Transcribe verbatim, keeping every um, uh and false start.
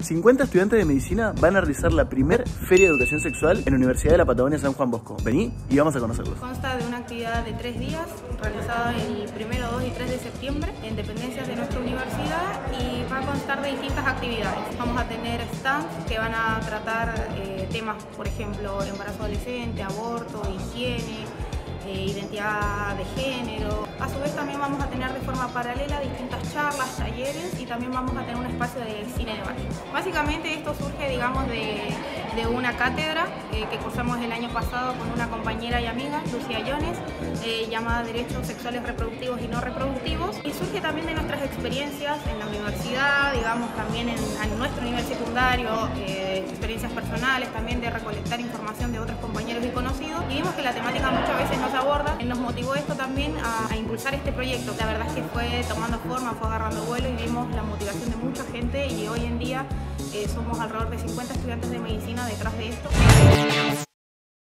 cincuenta estudiantes de medicina van a realizar la primer Feria de Educación Sexual en la Universidad de la Patagonia San Juan Bosco. Vení y vamos a conocerlos. Consta de una actividad de tres días realizada el primero, dos y tres de septiembre en dependencias de nuestra universidad y va a constar de distintas actividades. Vamos a tener stands que van a tratar eh, temas, por ejemplo, embarazo adolescente, aborto, higiene, eh, identidad de género. A su vez también vamos a tener de forma paralela distintas charlas, talleres y también vamos a tener un espacio de cine de baile. Básicamente esto surge, digamos, de, de una cátedra eh, que cursamos el año pasado con una compañera y amiga, Lucía Llones, eh, llamada Derechos Sexuales Reproductivos y No Reproductivos, y surge también de nuestras experiencias en la universidad, digamos, también en, en nuestro nivel secundario, eh, experiencias personales, también de recolectar información de otros compañeros y conocidos, y vimos que la temática muchas veces nos aborda. Nos motivó esto también a, a impulsar este proyecto. La verdad es que fue tomando forma, fue agarrando vuelo y vimos la motivación de mucha gente y hoy en día eh, somos alrededor de cincuenta estudiantes de medicina detrás de esto.